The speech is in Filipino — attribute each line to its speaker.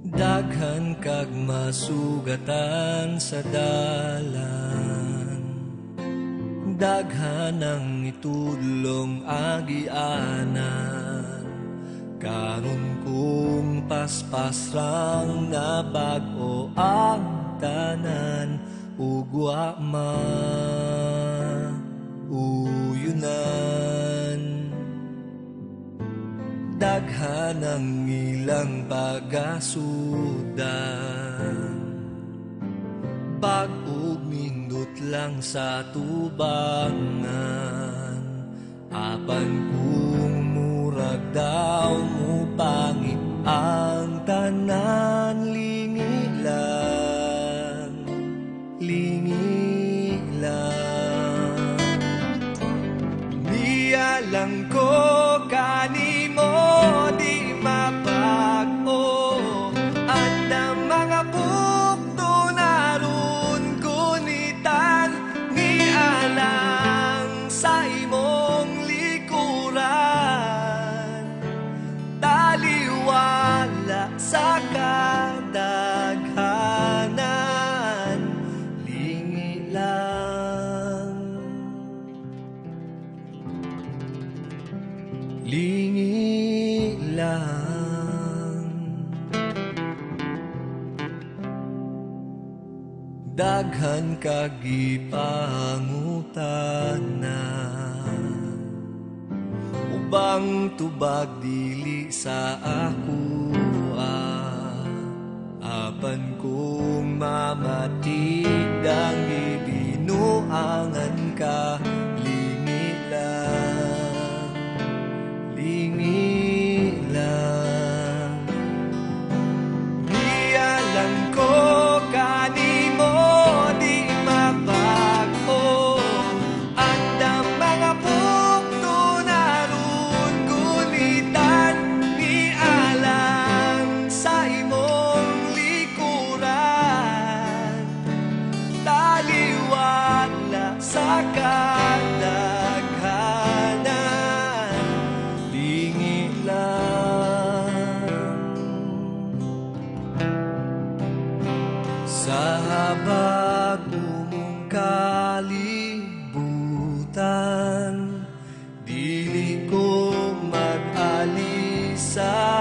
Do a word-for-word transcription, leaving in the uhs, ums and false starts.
Speaker 1: Daghan kag masugatan sa dalan, daghan ang itudlong agianan. Karon kung paspasrang na bag-o ang tanan, ugwa mauyunan. Daghan ang ilang pagasudan, bag-og mindot lang sa tubangan. Apan kung murag daw mo pangit ang tanan, lingi lang, lingi lang. Niya lang ko kanimo di mapag-o, anda mga pukto naroon kunitan, ni alang sa imong likuran. Taliwala sa kadaghanan, lingi lang, lingi lang. Daghan kagipangutanan, ubang tubag dili sa ako, apan kung mamatigdang ibinuangan ka, lingi lang, lingi lang. Niya lang ko kanimo di mapag-o, anda mga pukto naroon gunitan, ni alang sa imong likuran. Taliwala sa kadaghanan, lingi lang. Sa habag mong kalibutan, dili ko mag-alisa